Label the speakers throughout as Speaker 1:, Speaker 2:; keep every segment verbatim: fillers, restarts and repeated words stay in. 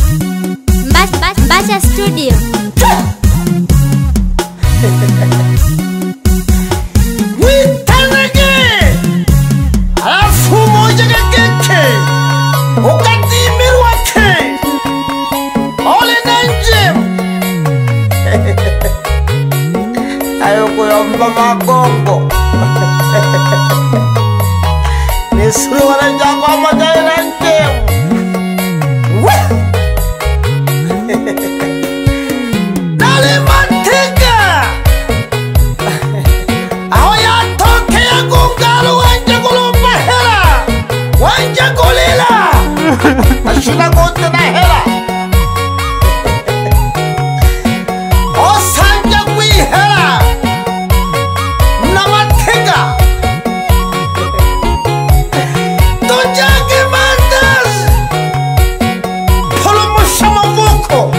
Speaker 1: Mbasha Studio.
Speaker 2: Witanage alafu moja gageke ukatimirwa ke ole nanje ayo kuyomba magongo nisuri wanajangwa majai nanje Dale Matega aho yatokeye gungalo wanje kulumba hela wanje kulila ashila kote na hela osanja kwihela na Matega tujage mandas polomusha mavuko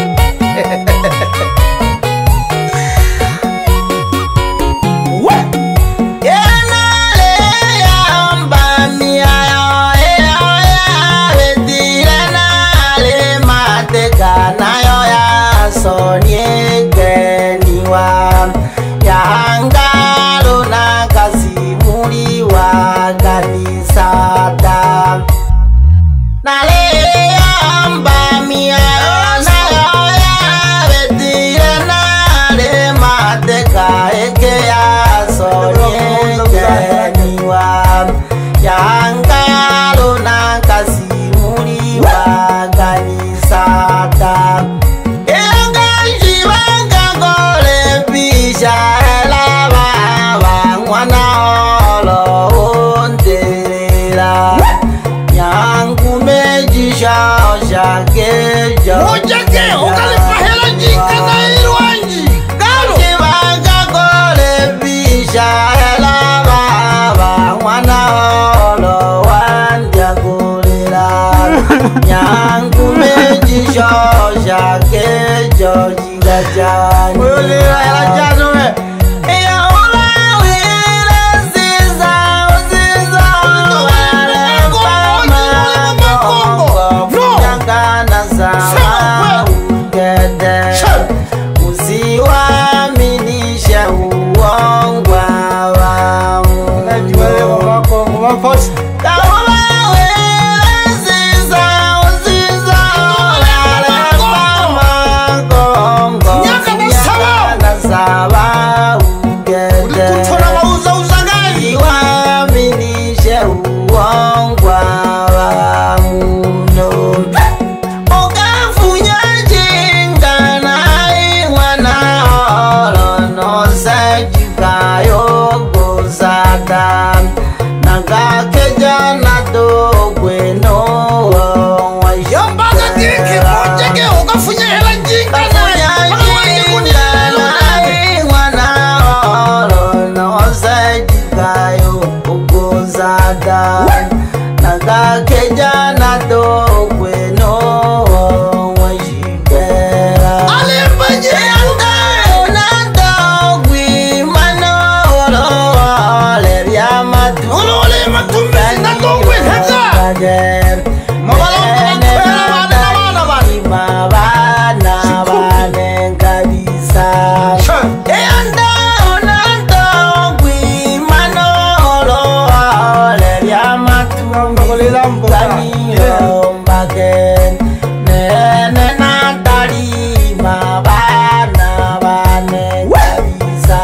Speaker 2: Ojake ukalipa hela jika na ilwanji Galo Kiwanga gole bisha hela baba Mwana holo wanja gulila Nyangu mejisho shake joji gajani Ulila hela jano me Iya ula wile ziza uziza Wale pama kongo Nyangana sama ugede Usiwaminisha uongwa wamu Najuwele wako wafosi Kaula wele ziza uziza Wale pama kongo Nyangana sama ugede Ulikutora wauza uzangai Usiwaminisha uongwa wamu Nagakeja na dogwe no Yombaga diki mojege ugafunye hela jinga na Mwaji kunilelo nani Mwana olo no sajikayo ugozada Nagakeja na dogwe no wajibera Alimbaji yanga na dogwe mano olo Leria matu Ulule matumbezi na dogwe heza Mabalonga makwela wana wana Mabana wane kabisa Eyanda ona dogwe mano olo Leria matu Kanilo mbake Nene na dari Mabana wane kabisa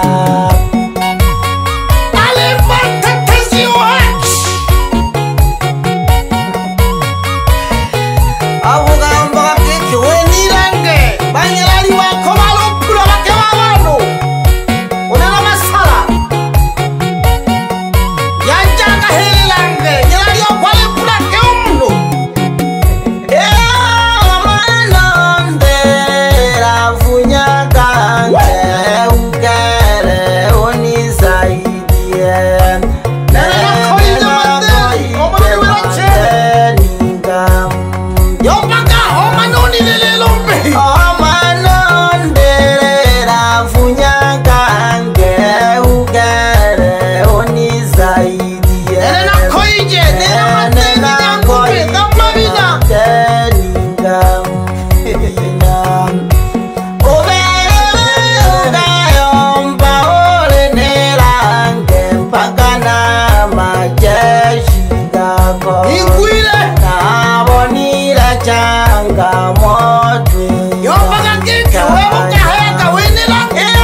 Speaker 2: changa mote
Speaker 1: Yobaga kiki wewe kaheka winila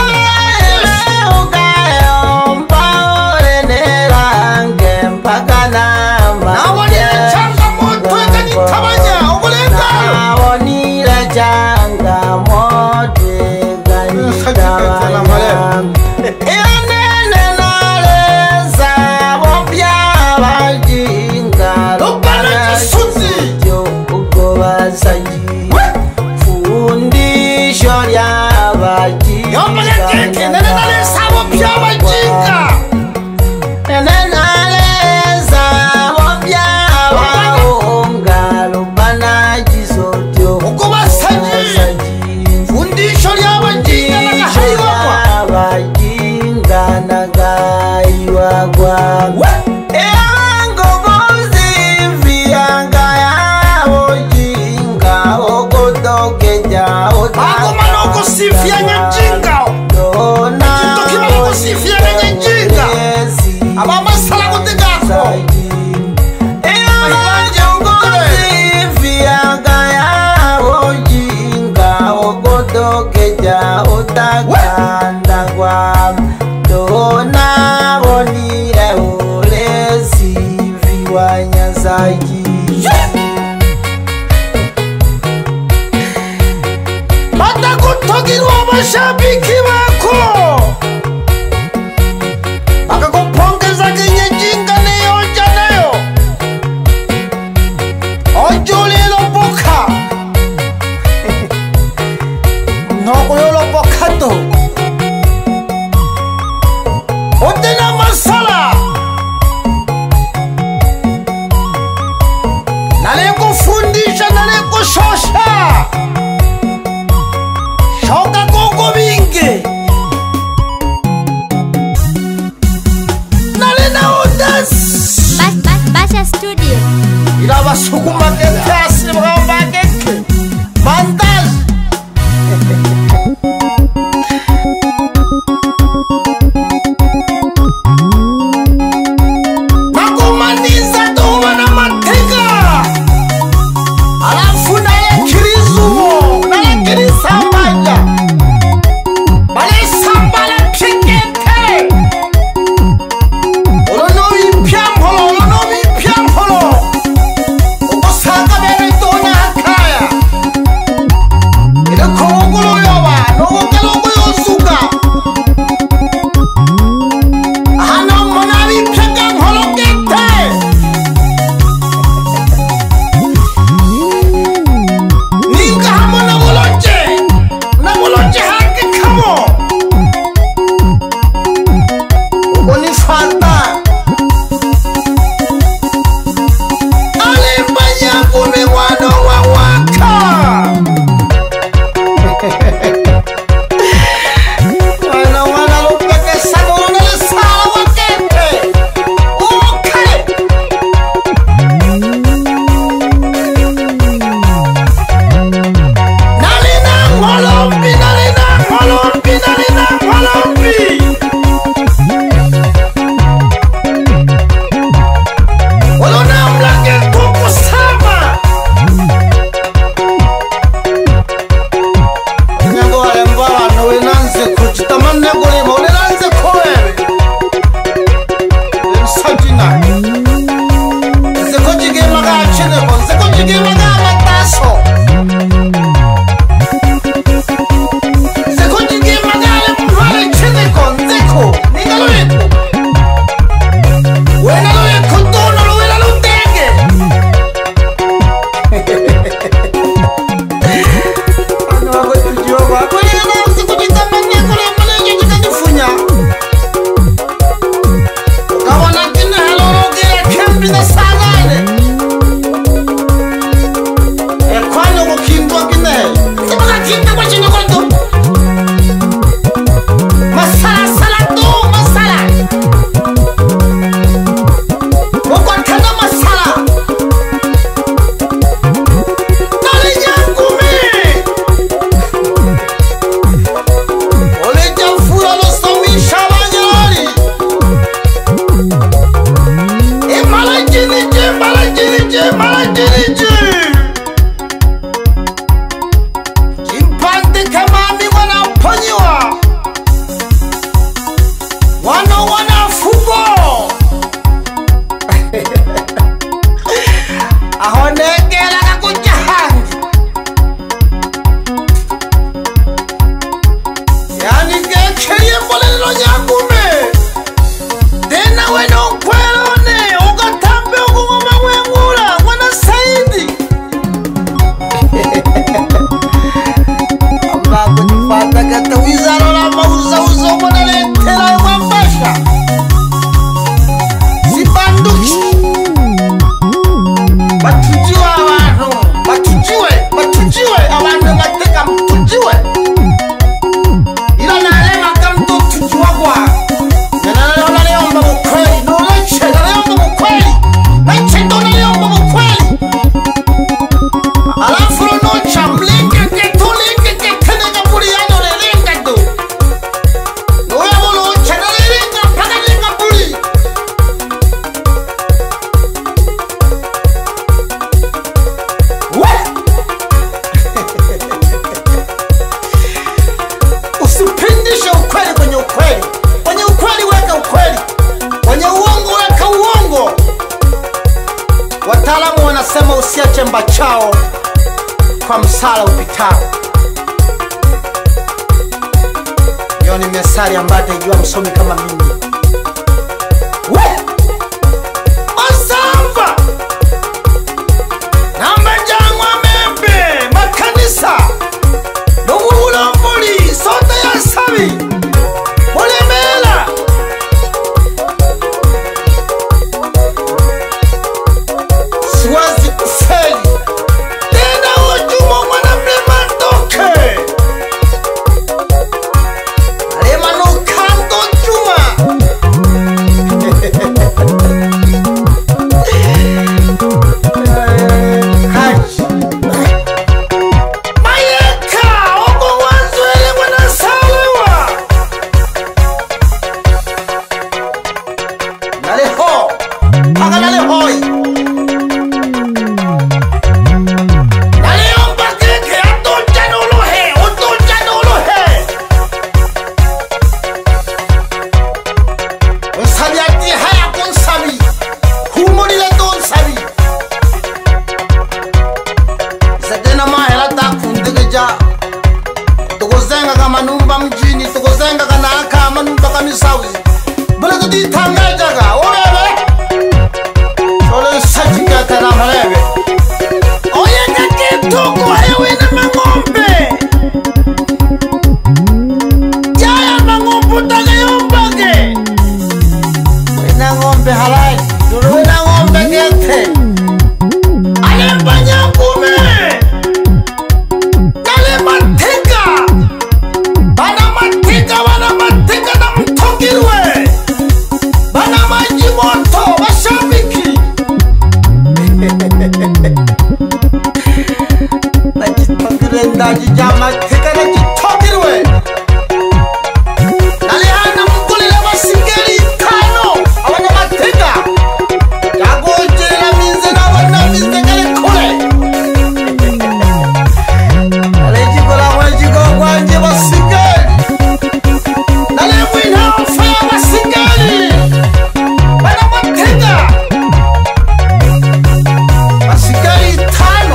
Speaker 2: fundisho lya bajinga
Speaker 1: Yobaga kiki nene nale sabo pya bajinga
Speaker 2: nene nale sabo pya bahonga lubana jisotyo
Speaker 1: uko basanyi fundisho lya bajinga nagahaiwagwa
Speaker 2: bajinga nagahaiwagwa
Speaker 1: Agoma noko sifia nyajinga Jinto kima noko sifia nyajinga Ababa sala kutigako
Speaker 2: Ewa sifia gaya ojinga Ogodokeja otaganda kwa Dona bonire ule sifiwa nyasaji
Speaker 1: Kutogirwa mashabiki wako Akakupongeza kinyejinga neyoja nayo Ojuli loboka Noko yoloboka to Otena masala Nale kufundisha nale kushosha Shoka koko bingi msala upitao. Yo ni mesari ambayo atajua msomi kama mimi. We! Masamba! Namba jangwa mebe, makanisa. Nungula mbuli, sote ya sabi. Mule mela. Siwazi kufeli. Tena ujuma mwana mlema toke. Alema no kanto juma. Haji. Mayeka, oko wanzu ele mwana salewa. Nale ho. Paka nale hoi. Tukuzenga kama numba mjini, tukuzenga kana kama numba kamisawi. Bula kuti tanga jaga, orebe. Ole sajika tena marebe. Oye ngake toko hewe na mangombe. Jaya mangombe taga yombage. Wena ngombe halai, dulu wena ngombe gete. Alemba nyangume. Naji jama tika na jitogirwe. Nalihana mkulile masingeli tano. Awana matika. Jago jela minze na wana minze kele kule. Nalejiko la mwejiko kwa nje masingeli. Nalemwina mfaya masingeli. Wana matika. Masingeli tano.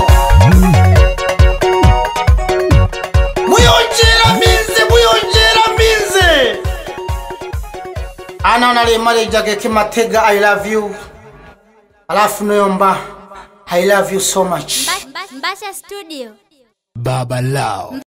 Speaker 1: Ana unale male jage kimatega I love you. Alafu noyomba I love you so much.
Speaker 3: Mbasha Studio.
Speaker 2: Baba Lao.